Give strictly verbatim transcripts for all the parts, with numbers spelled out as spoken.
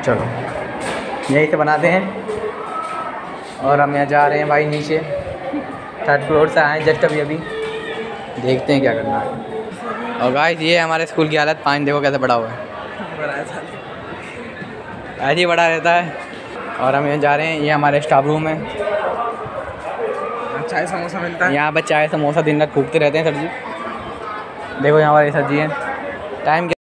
चलो यहीं से बनाते हैं। और हम यहाँ जा रहे हैं भाई नीचे, थर्ड फ्लोर से आए जस्ट अभी अभी, देखते हैं क्या करना है। और गाइस ये हमारे स्कूल की हालत, पानी देखो कैसे बड़ा हुआ है, ऐसे ही बड़ा रहता है। और हम यहाँ जा रहे हैं, ये हमारे स्टाफ रूम है, चाय समोसा मिलता है यहाँ पर। चाय समोसा दिन रात फूकते रहते हैं सर जी। देखो यहाँ पर ये सर जी हैं। टाइम क्या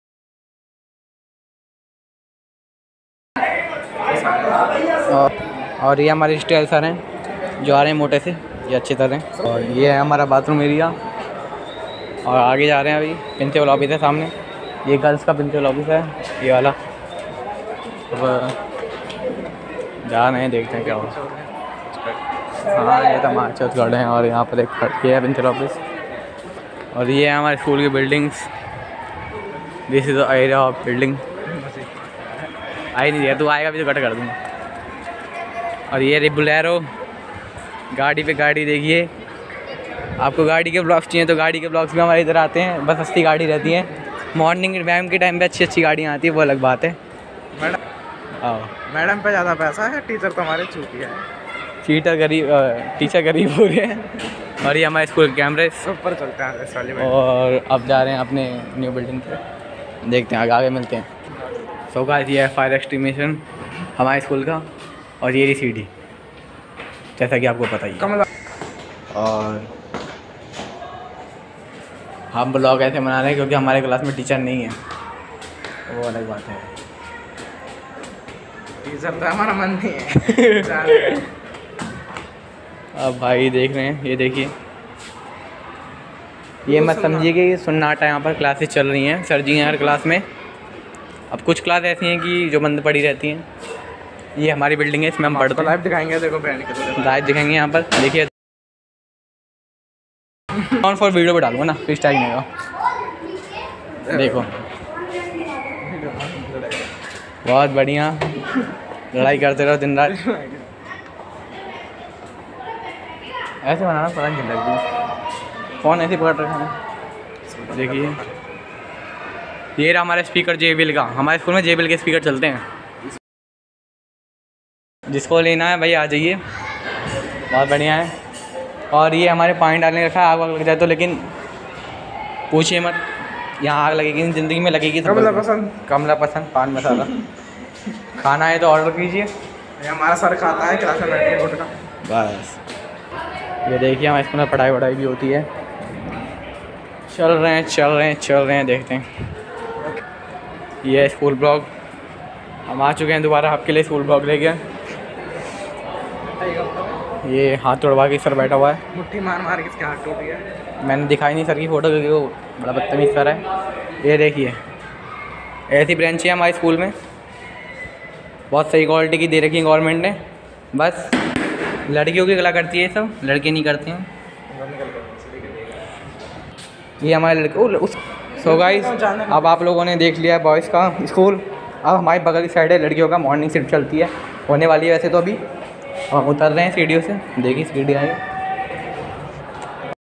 और, और ये हमारे स्टाइल सर हैं जो आ रहे हैं मोटे से, ये अच्छी तरह। और ये है हमारा बाथरूम एरिया। और आगे जा रहे हैं अभी, प्रिंसिपल ऑफिस है सामने, ये गर्ल्स का प्रिंसिपल ऑफिस है ये वाला। अब जा रहे हैं, देखते हैं क्या होगा। हाँ ये तो हमारे छत्तीसगढ़ हैं। और यहाँ पर एक ये है प्रिंसिपल ऑफिस। और ये है हमारे स्कूल की buildings. This is the area of building. आई नहीं है, तू आएगा भी तो कट कर दूँगा। और ये रे बुलेरो, गाड़ी पे गाड़ी देखिए। आपको गाड़ी के ब्लॉग्स चाहिए तो गाड़ी के ब्लॉग्स भी हमारे इधर आते हैं, बस सस्ती गाड़ी रहती है। मॉर्निंग मैम के टाइम पे अच्छी अच्छी गाड़ियाँ आती है, वो अलग बात है। मैडम आओ, मैडम पे ज़्यादा पैसा है, टीचर तो हमारे चूतिया है। टीचर गरीब, टीचर गरीब हो गए हैं। और ये हमारे स्कूल के कैमरे ऊपर चलते हैं इस वाली में। और अब जा रहे हैं अपने न्यू बिल्डिंग पे, देखते हैं आगे आगे मिलते हैं। सो गाइस ये है फायर एक्सटिंग्विशन हमारे स्कूल का। और ये रही सीढ़ी, जैसा कि आपको पता ही है। और हम ब्लॉग ऐसे बना रहे हैं क्योंकि हमारे क्लास में टीचर नहीं है, वो अलग बात है। टीचर तो हमारा मन नहीं है। अब भाई देख रहे हैं, ये देखिए, ये मत समझिए कि सुन्नाटा यहाँ पर क्लासेस चल रही हैं। सर जी हैं हर क्लास में। अब कुछ क्लास ऐसी हैं कि जो बंद पड़ी रहती हैं। ये हमारी बिल्डिंग है, इसमें हम पढ़ते हैं। लाइव दिखाएंगे, देखो लाइव दिखाएंगे यहाँ पर, देखिए। ऑन फॉर वीडियो पे डालूंगा ना, फिर स्टाइल नहीं होगा। देखो बहुत बढ़िया, लड़ाई करते रहो दिन रात। ऐसे बनाना पता नहीं लगती, फ़ोन ऐसे पकड़ रखा है। देखिए ये रहा हमारा स्पीकर जेबीएल का। हमारे स्कूल में जेबीएल के स्पीकर चलते हैं। जिसको लेना है भाई आ जाइए, बहुत बढ़िया है। और ये हमारे पानी डालने रखा है, आग वाग लग जाए तो, लेकिन पूछिए मत, यहाँ आग लगेगी ज़िंदगी में लगेगी। कमला पसंद, कमला पसंद पान मसाला। खाना है तो ऑर्डर कीजिए। हमारा सर खाता है क्लास में बैठ के गुटखा। बस ये देखिए हमारे स्कूल में पढ़ाई वढ़ाई भी होती है। चल रहे हैं चल रहे हैं चल रहे हैं देखते हैं। ये है स्कूल ब्लॉग, हम आ चुके हैं दोबारा आपके लिए स्कूल ब्लॉग लेके। ये हाथ तोड़वा के सर बैठा हुआ है, मुट्ठी मार मार के इसके हाथ टूट गया। मैंने दिखाई नहीं सर की फ़ोटो क्योंकि वो बड़ा बदतमीज़ सर है। ये देखिए ऐसी ब्रांच है हमारे स्कूल में, बहुत सही क्वालिटी की दे रखी है गवर्नमेंट ने। बस लड़कियों की कला करती है सब, लड़के नहीं करते हैं। ये हमारे लड़के उस सो गाइस, अब आप लोगों ने देख लिया बॉयज़ का स्कूल। अब हमारी बगल की साइड है लड़कियों का, मॉर्निंग शिफ्ट चलती है, होने वाली है वैसे तो अभी। हम उतर रहे हैं सीढ़ियों से, देखिए सीढ़ी आई।